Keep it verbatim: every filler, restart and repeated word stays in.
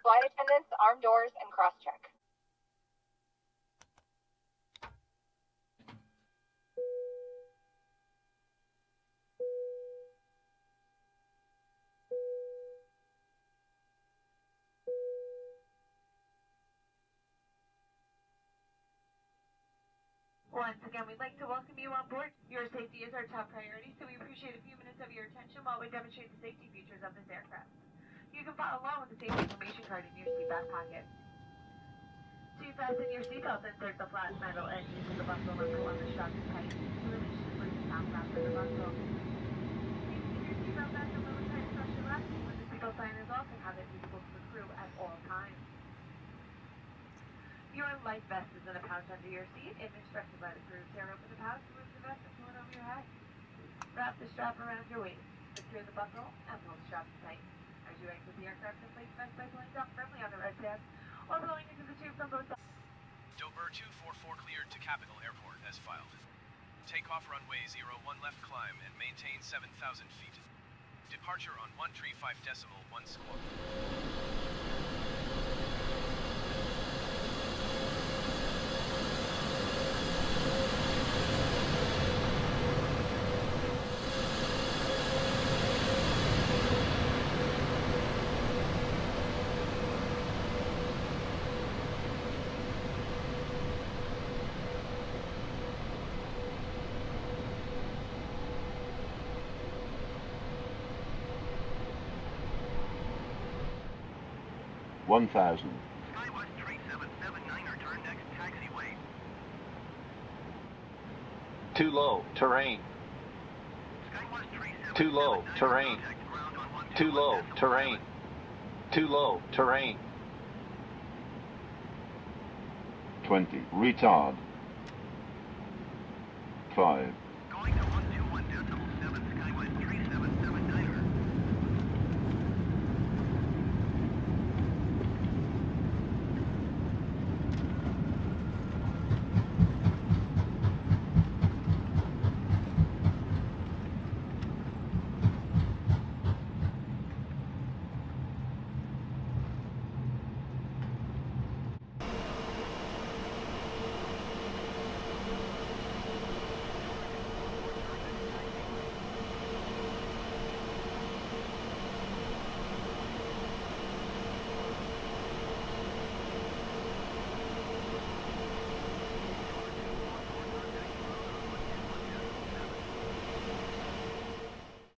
Flight attendants, arm doors, and cross-check. Once again, we'd like to welcome you on board. Your safety is our top priority, so we appreciate a few minutes of your attention while we demonstrate the safety features of this aircraft. You can follow along with the safety information card in your seat back pocket. To fasten your seatbelt, insert the flat metal edge into the buckle and pull on the strap tight. Release the loose sound after the buckle. You can keep your seatbelt fastened with a tight pressure left when the seatbelt sign is off and have it visible to the crew at all times. Your life vest is in a pouch under your seat. If instructed by the crew, tear open the pouch, remove the vest, and pull it over your head. Wrap the strap around your waist. Secure the buckle and pull the strap tight. As you exit the aircraft, inflate the vest by pulling down firmly on the red tab or blowing into the tube from both sides. Dover two four four cleared to Capital Airport as filed. Take off runway zero one left climb and maintain seven thousand feet. Departure on one three five decimal one squawk. one thousand. Skywest three seven seven nine, return next taxiway. Too low, terrain. Skywest three seven Too low, seven nine, terrain. contact ground on one Too two low, decimal terrain. Too low, terrain. twenty. Retard. five.